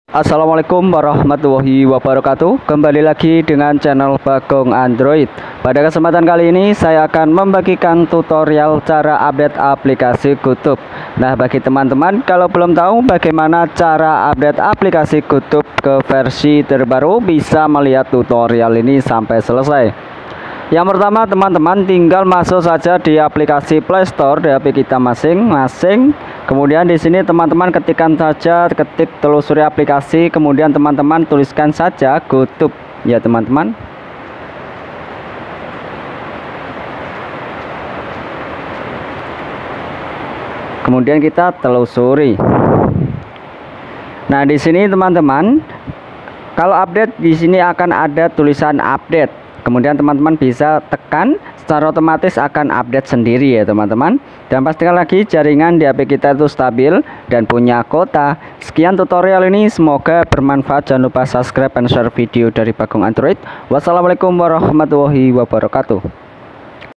Assalamualaikum warahmatullahi wabarakatuh. Kembali lagi dengan channel Bagong Android. Pada kesempatan kali ini saya akan membagikan tutorial cara update aplikasi GoTube. Nah, bagi teman-teman kalau belum tahu bagaimana cara update aplikasi GoTube ke versi terbaru, bisa melihat tutorial ini sampai selesai. Yang pertama, teman-teman tinggal masuk saja di aplikasi Play Store di HP kita masing-masing. Kemudian di sini teman-teman ketikkan saja, ketik telusuri aplikasi, kemudian teman-teman tuliskan saja GoTube ya teman-teman. Kemudian kita telusuri. Nah, di sini teman-teman kalau update di sini akan ada tulisan update. Kemudian teman-teman bisa tekan, secara otomatis akan update sendiri ya teman-teman. Dan pastikan lagi jaringan di HP kita itu stabil dan punya kuota. Sekian tutorial ini, semoga bermanfaat. Jangan lupa subscribe dan share video dari Bagong Android. Wassalamualaikum warahmatullahi wabarakatuh.